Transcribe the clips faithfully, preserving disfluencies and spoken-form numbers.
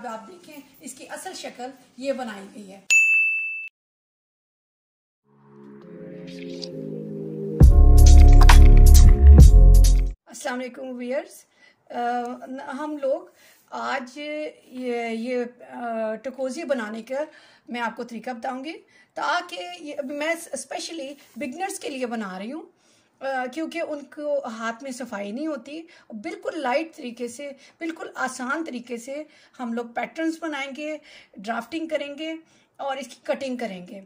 आप देखें इसकी असल शक्ल ये बनाई गई है। अस्सलाम वालेकुम व्यूअर्स, हम लोग आज ये ये टकोजी बनाने का मैं आपको तरीका बताऊंगी, ताकि मैं स्पेशली बिगनर्स के लिए बना रही हूँ, क्योंकि उनको हाथ में सफाई नहीं होती। बिल्कुल लाइट तरीके से, बिल्कुल आसान तरीके से हम लोग पैटर्न्स बनाएंगे, ड्राफ्टिंग करेंगे और इसकी कटिंग करेंगे।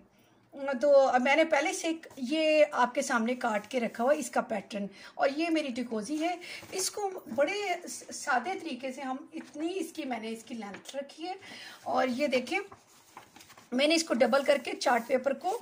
तो मैंने पहले से ये आपके सामने काट के रखा हुआ इसका पैटर्न, और ये मेरी टिकोजी है। इसको बड़े सादे तरीके से हम इतनी इसकी मैंने इसकी लेंथ रखी है, और ये देखें मैंने इसको डबल करके चार्ट पेपर को,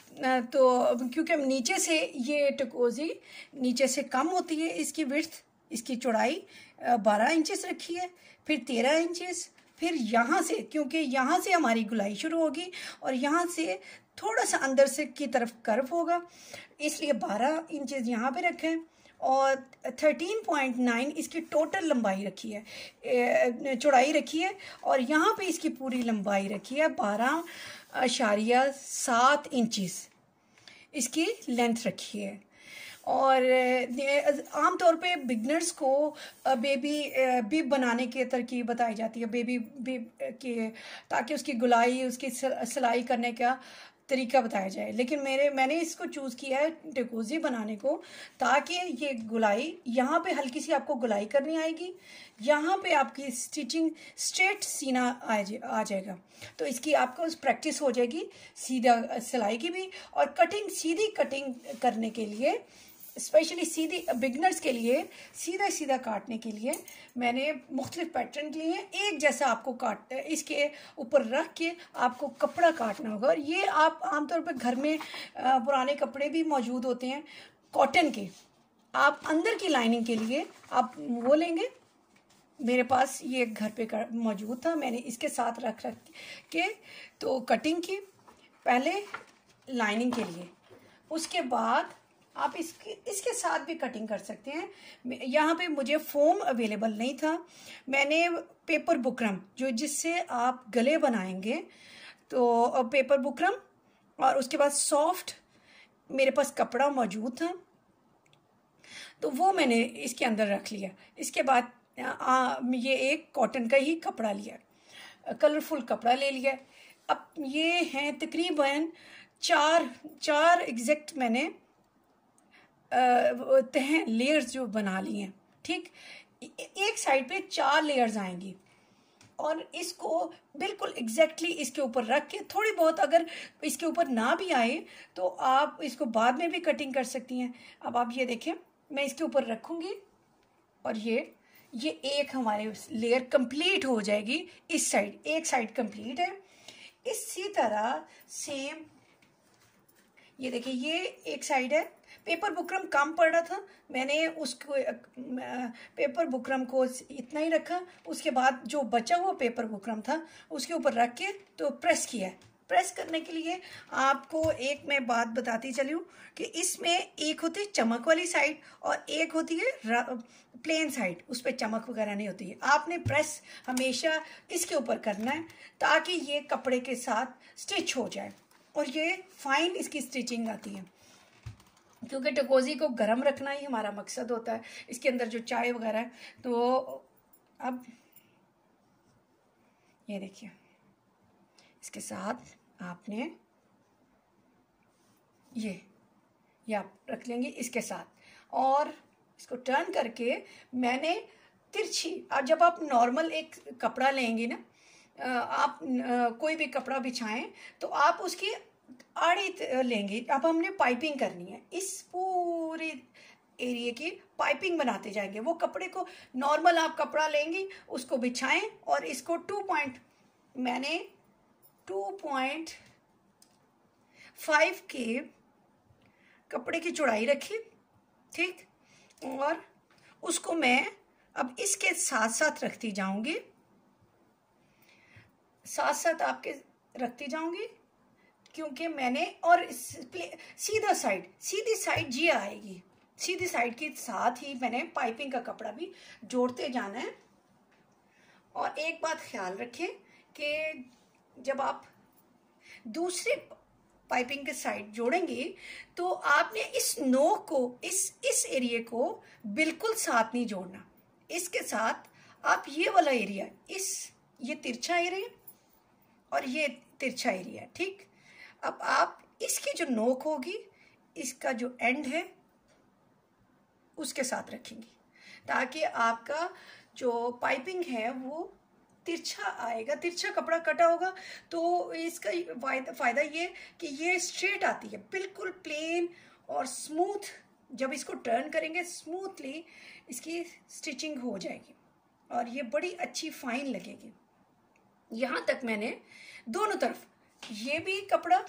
तो क्योंकि नीचे से ये टिकोजी नीचे से कम होती है, इसकी विड्थ, इसकी चौड़ाई बारह इंचेस रखी है, फिर तेरह इंचेस, फिर यहाँ से, क्योंकि यहाँ से हमारी गुलाई शुरू होगी और यहाँ से थोड़ा सा अंदर से की तरफ कर्व होगा, इसलिए बारह इंचेस यहाँ पे रखें, और तेरह पॉइंट नौ इसकी टोटल लंबाई रखी है, चौड़ाई रखी है, और यहाँ पे इसकी पूरी लंबाई रखी है बारह अशारिया सात इंचेस इसकी लेंथ रखी है। और आम तौर पे बिगनर्स को बेबी बिब बनाने की तरकीब बताई जाती है, बेबी बिब के, ताकि उसकी गुलाई, उसकी सिलाई करने का तरीका बताया जाए। लेकिन मेरे मैंने इसको चूज़ किया है टिकोजी बनाने को, ताकि ये गुलाई यहाँ पे हल्की सी आपको गुलाई करनी आएगी, यहाँ पे आपकी स्टिचिंग स्ट्रेट सीना आ आ जाएगा, तो इसकी आपको प्रैक्टिस हो जाएगी सीधा सिलाई की भी। और कटिंग, सीधी कटिंग करने के लिए, स्पेशली सीधी बिगनर्स के लिए, सीधा सीधा काटने के लिए मैंने मुख्तलिफ पैटर्न लिए हैं। एक जैसा आपको काट इसके ऊपर रख के आपको कपड़ा काटना होगा, और ये आप आमतौर पर घर में पुराने कपड़े भी मौजूद होते हैं कॉटन के, आप अंदर की लाइनिंग के लिए आप वो लेंगे। मेरे पास ये घर पे मौजूद था, मैंने इसके साथ रख रख के तो कटिंग की, पहले लाइनिंग के लिए, उसके बाद आप इसके इसके साथ भी कटिंग कर सकते हैं। यहाँ पे मुझे फोम अवेलेबल नहीं था, मैंने पेपर बुकरम, जो जिससे आप गले बनाएंगे, तो पेपर बुकरम, और उसके बाद सॉफ्ट मेरे पास कपड़ा मौजूद था, तो वो मैंने इसके अंदर रख लिया। इसके बाद आ, ये एक कॉटन का ही कपड़ा लिया, कलरफुल कपड़ा ले लिया। अब ये हैं तकरीबन चार चार एग्जैक्ट मैंने तह लेयर्स जो बना ली हैं, ठीक, एक साइड पे चार लेयर्स आएंगी, और इसको बिल्कुल एग्जैक्टली इसके ऊपर रख के, थोड़ी बहुत अगर इसके ऊपर ना भी आए तो आप इसको बाद में भी कटिंग कर सकती हैं। अब आप ये देखें, मैं इसके ऊपर रखूंगी और ये ये एक हमारे लेयर कंप्लीट हो जाएगी। इस साइड एक साइड कंप्लीट है। इसी तरह सेम ये देखिए, ये एक साइड है। पेपर बुकरम कम पड़ रहा था, मैंने उसको पेपर बुकरम को इतना ही रखा, उसके बाद जो बचा हुआ पेपर बुकरम था उसके ऊपर रख के तो प्रेस किया। प्रेस करने के लिए आपको एक मैं बात बताती चली हूँ कि इसमें एक होती है चमक वाली साइड और एक होती है प्लेन साइड, उस पर चमक वगैरह नहीं होती है। आपने प्रेस हमेशा इसके ऊपर करना है ताकि ये कपड़े के साथ स्टिच हो जाए, और ये फाइन इसकी स्टिचिंग आती है, क्योंकि टकोजी को गर्म रखना ही हमारा मकसद होता है, इसके अंदर जो चाय वगैरह है। तो अब ये देखिए, इसके साथ आपने ये ये आप रख लेंगे इसके साथ, और इसको टर्न करके मैंने तिरछी, और जब आप नॉर्मल एक कपड़ा लेंगे ना, आप कोई भी कपड़ा बिछाएं तो आप उसकी आड़ी लेंगे। अब हमने पाइपिंग करनी है, इस पूरे एरिया की पाइपिंग बनाते जाएंगे। वो कपड़े को नॉर्मल आप कपड़ा लेंगी, उसको बिछाएं, और इसको टू पॉइंट मैंने टू पॉइंट फाइव के कपड़े की चौड़ाई रखी, ठीक, और उसको मैं अब इसके साथ साथ रखती जाऊंगी, साथ साथ आपके रखती जाऊंगी, क्योंकि मैंने, और सीधा साइड, सीधी साइड जी आएगी, सीधी साइड के साथ ही मैंने पाइपिंग का कपड़ा भी जोड़ते जाना है। और एक बात ख्याल रखें कि जब आप दूसरे पाइपिंग के साइड जोड़ेंगे तो आपने इस नोक को, इस इस एरिया को बिल्कुल साथ नहीं जोड़ना। इसके साथ आप ये वाला एरिया, इस ये तिरछा एरिया और ये तिरछा एरिया, ठीक। अब आप इसकी जो नोक होगी, इसका जो एंड है उसके साथ रखेंगे ताकि आपका जो पाइपिंग है वो तिरछा आएगा। तिरछा कपड़ा कटा होगा तो इसका फ़ायदा ये कि ये स्ट्रेट आती है, बिल्कुल प्लेन और स्मूथ। जब इसको टर्न करेंगे स्मूथली इसकी स्टिचिंग हो जाएगी और ये बड़ी अच्छी फाइन लगेगी। यहाँ तक मैंने दोनों तरफ, ये भी कपड़ा,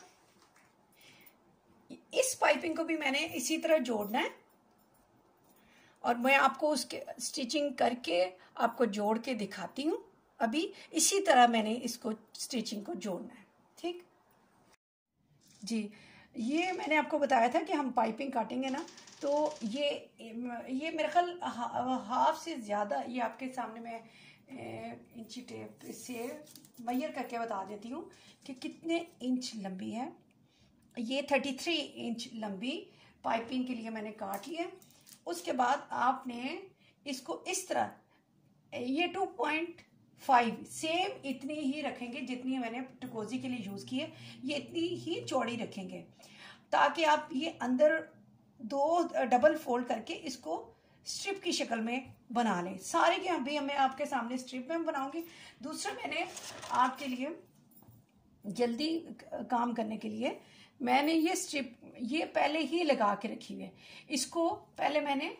इस पाइपिंग को भी मैंने इसी तरह जोड़ना है और मैं आपको उसके स्टिचिंग करके आपको जोड़ के दिखाती हूँ। अभी इसी तरह मैंने इसको स्टिचिंग को जोड़ना है, ठीक जी। ये मैंने आपको बताया था कि हम पाइपिंग काटेंगे ना, तो ये ये मेरे ख्याल हाफ से ज़्यादा, ये आपके सामने मैं इंची टेप से मेजर करके बता देती हूँ कि कितने इंच लंबी है। ये थर्टी थ्री इंच लंबी पाइपिंग के लिए मैंने काट लिया। उसके बाद आपने इसको इस तरह, ये टू पॉइंट फाइव सेम इतनी ही रखेंगे जितनी मैंने टकोजी के लिए यूज़ की है, ये इतनी ही चौड़ी रखेंगे ताकि आप ये अंदर दो डबल फोल्ड करके इसको स्ट्रिप की शक्ल में बना लें। सारे के अभी मैं आपके सामने स्ट्रिप में बनाऊंगी। दूसरा मैंने आपके लिए जल्दी काम करने के लिए मैंने ये स्ट्रिप ये पहले ही लगा के रखी हुई है। इसको पहले मैंने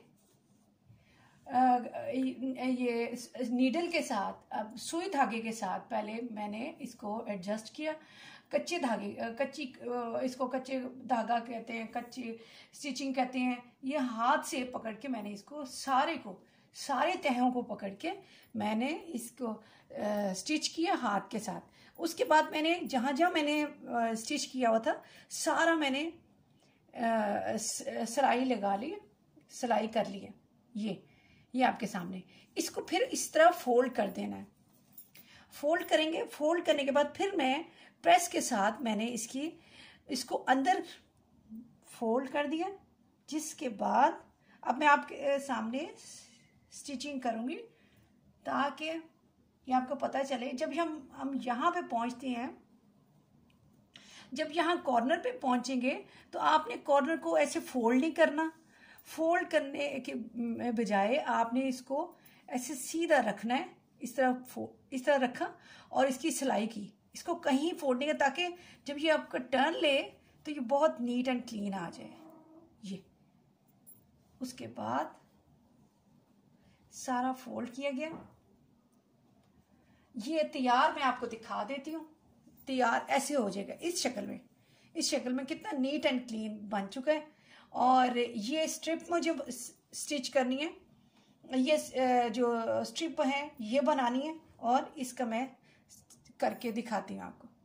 ये नीडल के साथ, अब सुई धागे के साथ पहले मैंने इसको एडजस्ट किया। कच्चे धागे, कच्ची, इसको कच्चे धागा कहते हैं, कच्ची स्टिचिंग कहते हैं। ये हाथ से पकड़ के मैंने इसको सारे को, सारे तहों को पकड़ के मैंने इसको स्टिच किया हाथ के साथ। उसके बाद मैंने जहाँ जहाँ मैंने स्टिच किया हुआ था सारा मैंने सिलाई लगा ली, सिलाई कर ली है। ये ये आपके सामने, इसको फिर इस तरह फोल्ड कर देना है। फोल्ड करेंगे, फोल्ड करने के बाद फिर मैं प्रेस के साथ मैंने इसकी इसको अंदर फोल्ड कर दिया। जिसके बाद अब मैं आपके सामने स्टिचिंग करूँगी ताकि ये आपको पता चले। जब हम हम यहाँ पे पहुँचते हैं, जब यहाँ कॉर्नर पे पहुँचेंगे तो आपने कॉर्नर को ऐसे फोल्ड नहीं करना। फोल्ड करने के बजाय आपने इसको ऐसे सीधा रखना है, इस तरह इस तरह रखा और इसकी सिलाई की, इसको कहीं फोल्ड नहीं करना ताकि जब ये आपका टर्न ले तो ये बहुत नीट एंड क्लीन आ जाए। ये उसके बाद सारा फोल्ड किया गया। ये तैयार मैं आपको दिखा देती हूँ। तैयार ऐसे हो जाएगा इस शक्ल में। इस शक्ल में कितना नीट एंड क्लीन बन चुका है। और ये स्ट्रिप मुझे स्टिच करनी है, ये जो स्ट्रिप है ये बनानी है और इसका मैं करके दिखाती हूँ आपको।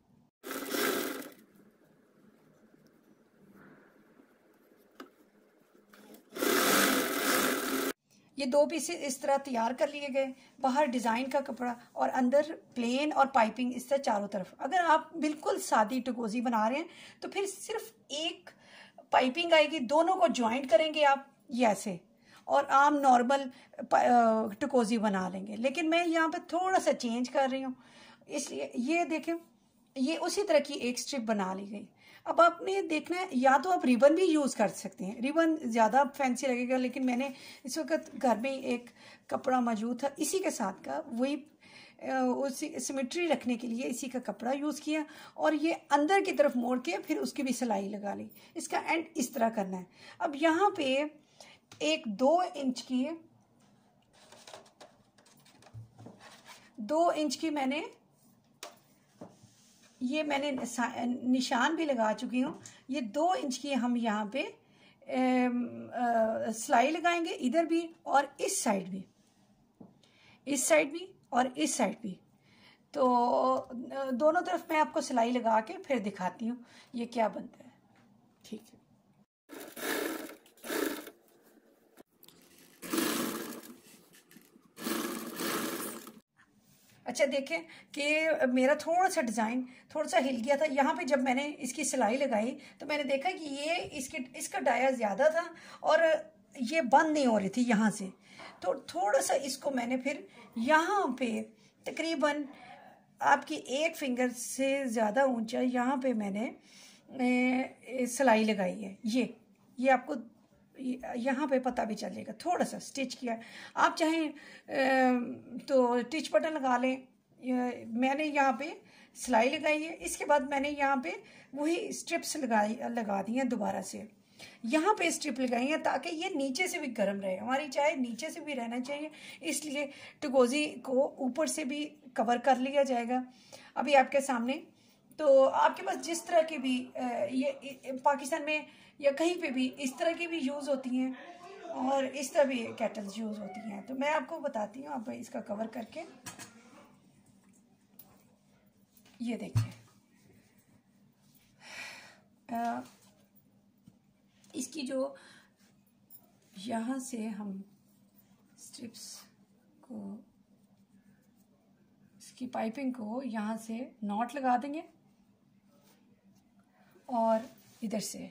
ये दो पीसेस इस तरह तैयार कर लिए गए। बाहर डिज़ाइन का कपड़ा और अंदर प्लेन और पाइपिंग इस तरह चारों तरफ। अगर आप बिल्कुल सादी टकोजी बना रहे हैं तो फिर सिर्फ एक पाइपिंग आएगी, दोनों को ज्वाइंट करेंगे आप ये ऐसे और आम नॉर्मल टकोजी बना लेंगे। लेकिन मैं यहाँ पे थोड़ा सा चेंज कर रही हूँ, इसलिए ये देखें ये उसी तरह की एक स्ट्रिप बना ली गई। अब आपने देखना है, या तो आप रिबन भी यूज़ कर सकते हैं, रिबन ज़्यादा फैंसी लगेगा, लेकिन मैंने इस वक्त घर में एक कपड़ा मौजूद था इसी के साथ का, वही उसी सिमेट्री रखने के लिए इसी का कपड़ा यूज़ किया और ये अंदर की तरफ मोड़ के फिर उसकी भी सिलाई लगा ली। इसका एंड इस तरह करना है। अब यहाँ पे एक दो इंच की दो इंच की मैंने ये मैंने निशान भी लगा चुकी हूँ। ये दो इंच की हम यहाँ पे सिलाई लगाएंगे, इधर भी और इस साइड भी, इस साइड भी और इस साइड भी। तो दोनों तरफ मैं आपको सिलाई लगा के फिर दिखाती हूँ ये क्या बनता है। ठीक है, अच्छा देखें कि मेरा थोड़ा सा डिज़ाइन थोड़ा सा हिल गया था। यहाँ पे जब मैंने इसकी सिलाई लगाई तो मैंने देखा कि ये इसकी इसका डाया ज़्यादा था और ये बंद नहीं हो रही थी यहाँ से। तो थोड़ा सा इसको मैंने फिर यहाँ पे तकरीबन आपकी एक फिंगर से ज़्यादा ऊंचा यहाँ पे मैंने सिलाई लगाई है। ये ये आपको यहाँ पे पता भी चलेगा, थोड़ा सा स्टिच किया है। आप चाहें तो टिच बटन लगा लें। मैंने यहाँ पे सिलाई लगाई है, इसके बाद मैंने यहाँ पे वही स्ट्रिप्स लगाई लगा दी हैं दोबारा से। यहाँ पे स्ट्रिप लगाई है ताकि ये नीचे से भी गर्म रहे। हमारी चाय नीचे से भी रहना चाहिए, इसलिए टकोजी को ऊपर से भी कवर कर लिया जाएगा। अभी आपके सामने तो आपके पास जिस तरह की भी ये पाकिस्तान में या कहीं पे भी इस तरह की भी यूज़ होती हैं और इस तरह भी केटल्स यूज़ होती हैं। तो मैं आपको बताती हूँ। आप इसका कवर करके ये देखिए, इसकी जो यहाँ से हम स्ट्रिप्स को, इसकी पाइपिंग को यहाँ से नॉट लगा देंगे और इधर से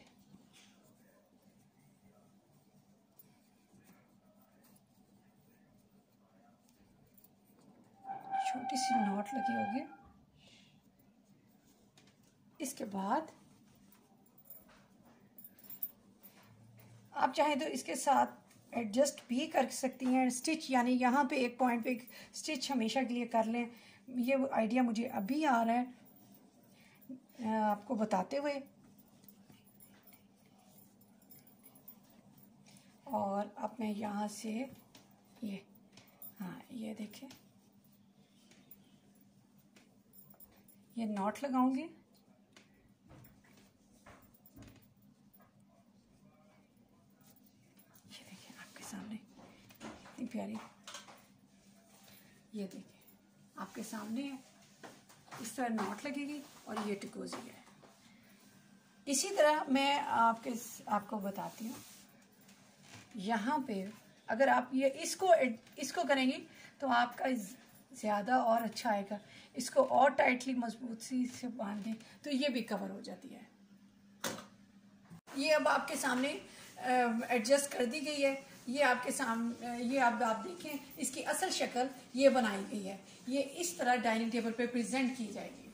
छोटी सी नॉट लगी होगी। इसके बाद आप चाहें तो इसके साथ एडजस्ट भी कर सकती हैं स्टिच, यानी यहाँ पे एक पॉइंट पे एक स्टिच हमेशा के लिए कर लें। ये आइडिया मुझे अभी आ रहा है आपको बताते हुए। और अब मैं यहाँ से ये, हाँ ये देखें, ये नॉट लगाऊंगी। ये देखिए आपके सामने इतनी प्यारी, ये देखिए आपके सामने इस तरह नॉट लगेगी और ये टकोजी है। इसी तरह मैं आपके आपको बताती हूँ, यहाँ पे अगर आप ये इसको इसको करेंगी तो आपका ज़्यादा और अच्छा आएगा। इसको और टाइटली मजबूत सी से बांध दें तो ये भी कवर हो जाती है। ये अब आपके सामने एडजस्ट कर दी गई है। ये आपके सामने, ये आप आप देखें, इसकी असल शक्ल ये बनाई गई है। ये इस तरह डाइनिंग टेबल पे प्रेजेंट की जाएगी।